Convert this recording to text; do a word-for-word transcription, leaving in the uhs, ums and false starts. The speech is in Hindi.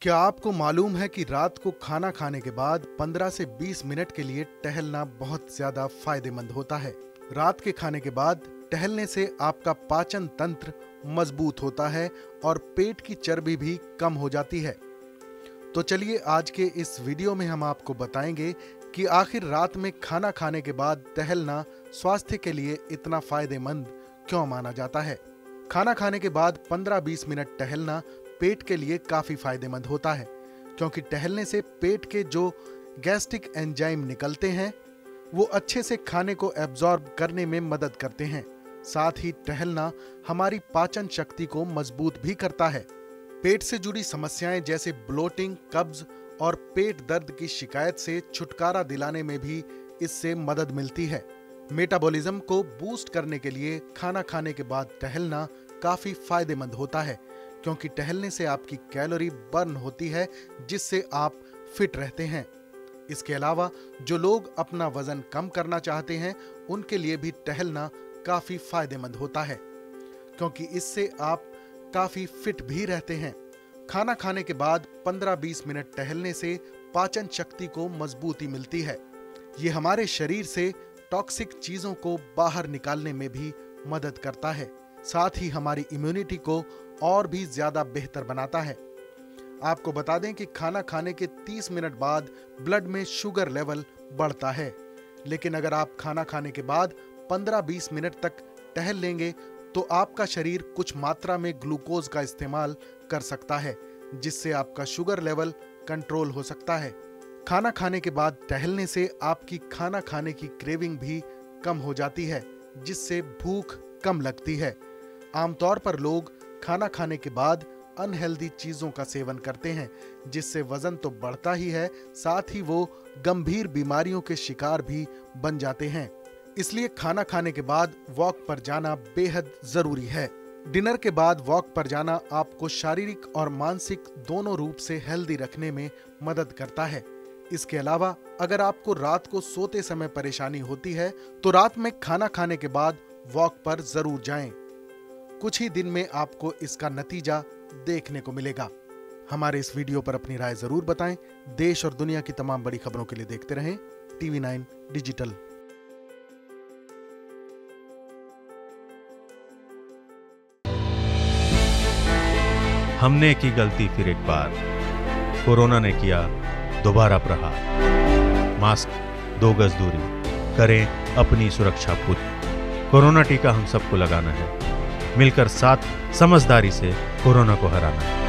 क्या आपको मालूम है कि रात को खाना खाने के बाद पंद्रह से बीस मिनट के लिए टहलना बहुत ज्यादा फायदेमंद होता है। रात के खाने के बाद टहलने से आपका पाचन तंत्र मजबूत होता है और पेट की चर्बी भी कम हो जाती है। तो चलिए आज के इस वीडियो में हम आपको बताएंगे कि आखिर रात में खाना खाने के बाद टहलना स्वास्थ्य के लिए इतना फायदेमंद क्यों माना जाता है। खाना खाने के बाद पंद्रह बीस मिनट टहलना पेट के लिए काफी फायदेमंद होता है, क्योंकि टहलने से पेट के जो गैस्ट्रिक एंजाइम निकलते हैं वो अच्छे से खाने को एब्जॉर्ब करने में मदद करते हैं। साथ ही टहलना हमारी पाचन शक्ति को मजबूत भी करता है। पेट से जुड़ी समस्याएं जैसे ब्लोटिंग, कब्ज और पेट दर्द की शिकायत से छुटकारा दिलाने में भी इससे मदद मिलती है। मेटाबॉलिज्म को बूस्ट करने के लिए खाना खाने के बाद टहलना काफी फायदेमंद होता है, क्योंकि टहलने से आपकी कैलोरी बर्न होती है, जिससे आप फिट रहते हैं। इसके अलावा जो लोग अपना वजन कम करना चाहते हैं उनके लिए भी टहलना काफी फायदेमंद होता है, क्योंकि इससे आप काफी फिट भी रहते हैं। खाना खाने के बाद पंद्रह बीस मिनट टहलने से पाचन शक्ति को मजबूती मिलती है। ये हमारे शरीर से टॉक्सिक चीजों को बाहर निकालने में भी मदद करता है। साथ ही हमारी इम्यूनिटी को और भी ज्यादा बेहतर बनाता है। आपको बता दें कि खाना खाने के तीस मिनट बाद ब्लड में शुगर लेवल बढ़ता है, लेकिन अगर आप खाना खाने के बाद पंद्रह बीस मिनट तक टहल लेंगे तो आपका शरीर कुछ मात्रा में ग्लूकोज का इस्तेमाल कर सकता है, जिससे आपका शुगर लेवल कंट्रोल हो सकता है। खाना खाने के बाद टहलने से आपकी खाना खाने की क्रेविंग भी कम हो जाती है, जिससे भूख कम लगती है। आमतौर पर लोग खाना खाने के बाद अनहेल्दी चीजों का सेवन करते हैं, जिससे वजन तो बढ़ता ही है, साथ ही वो गंभीर बीमारियों के शिकार भी बन जाते हैं। इसलिए खाना खाने के बाद वॉक पर जाना बेहद जरूरी है। डिनर के बाद वॉक पर जाना आपको शारीरिक और मानसिक दोनों रूप से हेल्दी रखने में मदद करता है। इसके अलावा अगर आपको रात को सोते समय परेशानी होती है तो रात में खाना खाने के बाद वॉक पर जरूर जाएं। कुछ ही दिन में आपको इसका नतीजा देखने को मिलेगा। हमारे इस वीडियो पर अपनी राय जरूर बताएं। देश और दुनिया की तमाम बड़ी खबरों के लिए देखते रहें टीवी नाइन डिजिटल। हमने की गलती फिर एक बार, कोरोना ने किया दोबारा प्रहार। मास्क, दो गज दूरी, करें अपनी सुरक्षा पूरी। कोरोना टीका हम सबको लगाना है, मिलकर साथ समझदारी से कोरोना को हराना है।